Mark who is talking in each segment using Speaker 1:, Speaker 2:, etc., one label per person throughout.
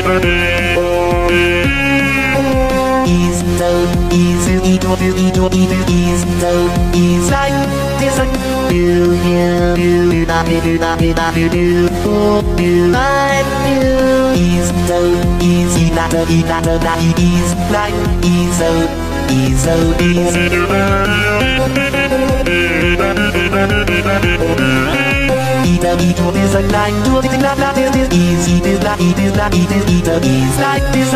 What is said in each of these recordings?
Speaker 1: Ease so easy, ease so easy like this. Do like you. Ease so easy, not ease like ease so easy. Eat is a like do it like this. Easy is like is like this.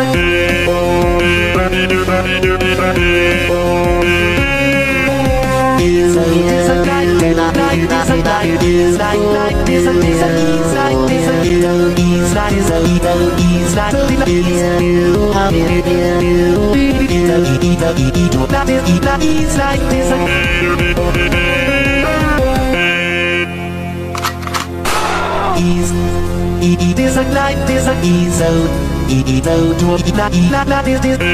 Speaker 1: Is a like is like this like this like this is like this is like is like is like this. It is a like this a ease out. It out to not is this.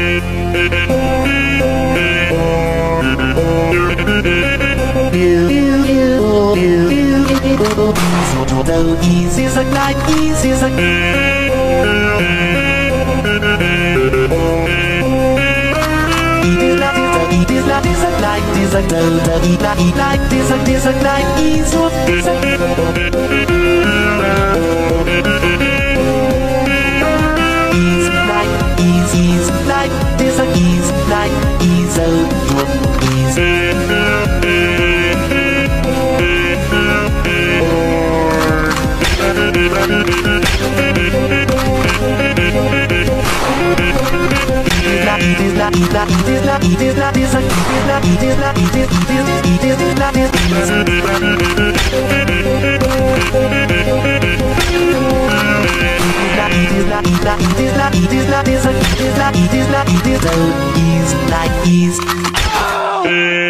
Speaker 1: So easy is a like easy is a. It is not is a like this a like this a like ease of this a. Ease like this a ease like ease out ease. It is like ease.